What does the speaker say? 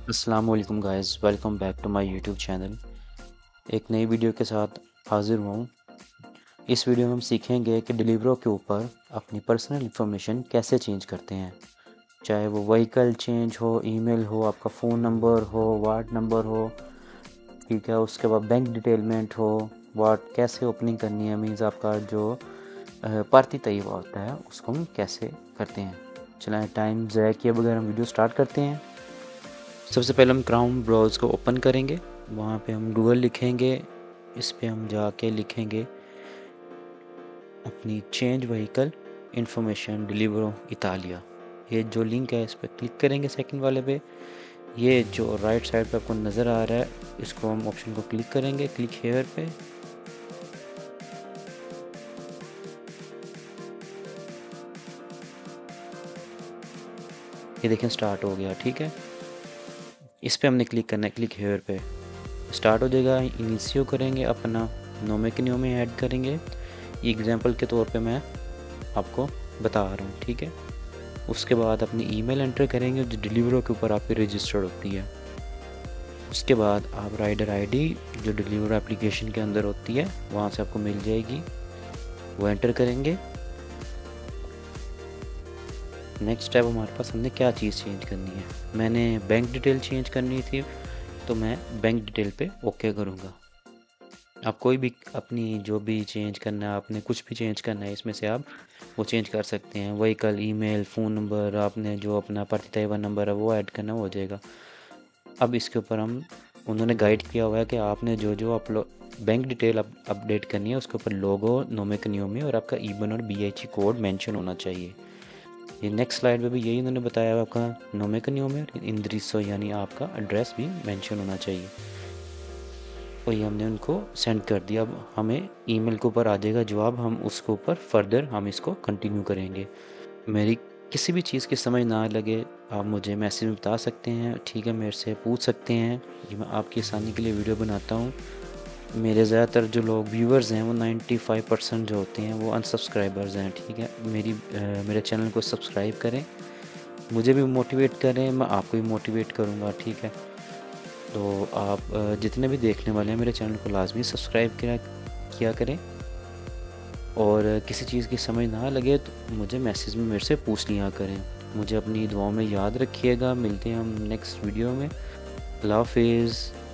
अस्सलाम वालेकुम guys, welcome back to my YouTube channel. एक नई वीडियो के साथ हाजिर हुआ हूँ। इस वीडियो में हम सीखेंगे कि डिलीवरों के ऊपर अपनी पर्सनल इंफॉर्मेशन कैसे चेंज करते हैं। चाहे वो व्हीकल चेंज हो, ईमेल हो, आपका फ़ोन नंबर हो, वार्ड नंबर हो, ठीक है, उसके बाद बैंक डिटेलमेंट हो, वार्ड कैसे ओपनिंग करनी है, मीन्स आपका जो पारती तय्यबा होता है उसको हम कैसे करते हैं। चलें टाइम ज़ाया किए बगैर हम वीडियो स्टार्ट करते हैं। सबसे पहले हम क्राउन ब्राउज़ को ओपन करेंगे, वहाँ पे हम गूगल लिखेंगे, इस पे हम जाके लिखेंगे अपनी change vehicle information Deliveroo Italia. ये जो लिंक है इस पर क्लिक करेंगे सेकंड वाले पे। ये जो राइट साइड पे आपको नज़र आ रहा है, इसको हम ऑप्शन को क्लिक करेंगे, क्लिक हेयर पे। ये देखें स्टार्ट हो गया, ठीक है। इस पे हमने क्लिक करना है, क्लिक हेयर पे स्टार्ट हो जाएगा। इनिशियो करेंगे, अपना नोमे के नियो में ऐड करेंगे। एग्जाम्पल के तौर पे मैं आपको बता रहा हूँ, ठीक है। उसके बाद अपनी ईमेल एंटर करेंगे जो डिलीवरों के ऊपर आपकी रजिस्टर्ड होती है। उसके बाद आप राइडर आईडी जो डिलीवर एप्लीकेशन के अंदर होती है वहाँ से आपको मिल जाएगी, वो एंटर करेंगे। नेक्स्ट स्टेप हमारे पास, हमने क्या चीज़ चेंज करनी है। मैंने बैंक डिटेल चेंज करनी थी, तो मैं बैंक डिटेल पे ओके करूँगा। आप कोई भी अपनी जो भी चेंज करना है, आपने कुछ भी चेंज करना है इसमें से आप वो चेंज कर सकते हैं। व्हीकल, ईमेल, फ़ोन नंबर, आपने जो अपना पारती तय्यबा नंबर है वो ऐड करना हो जाएगा। अब इसके ऊपर हम उन्होंने गाइड किया हुआ है कि आपने जो जो बैंक डिटेल अपडेट करनी है उसके ऊपर लोगो, नोमे कनियोमी और आपका ईबन और बीएचई कोड मेंशन होना चाहिए। ये नेक्स्ट स्लाइड पे भी यही उन्होंने बताया है, आपका नोमे कनियोमी और इंद्रिसो यानी आपका एड्रेस भी मेंशन होना चाहिए। और ये हमने उनको सेंड कर दिया। अब हमें ईमेल के ऊपर आ जाएगा जवाब, हम उसके ऊपर फर्दर हम इसको कंटिन्यू करेंगे। मेरी किसी भी चीज़ की समझ ना लगे आप मुझे मैसेज में बता सकते हैं, ठीक है, मेरे से पूछ सकते हैं। ये मैं आपकी आसानी के लिए वीडियो बनाता हूँ। मेरे ज़्यादातर जो लोग व्यूवर्स हैं वो 95% जो होते हैं वो अनसब्सक्राइबर्स हैं, ठीक है। मेरे चैनल को सब्सक्राइब करें, मुझे भी मोटिवेट करें, मैं आपको भी मोटिवेट करूँगा, ठीक है। तो आप जितने भी देखने वाले हैं मेरे चैनल को लाजमी सब्सक्राइब किया करें। और किसी चीज़ की समझ ना लगे तो मुझे मैसेज में मेरे से पूछ लिया करें। मुझे अपनी दुआओं में याद रखिएगा। मिलते हैं हम नेक्स्ट वीडियो में। अल्लाह हाफिज़।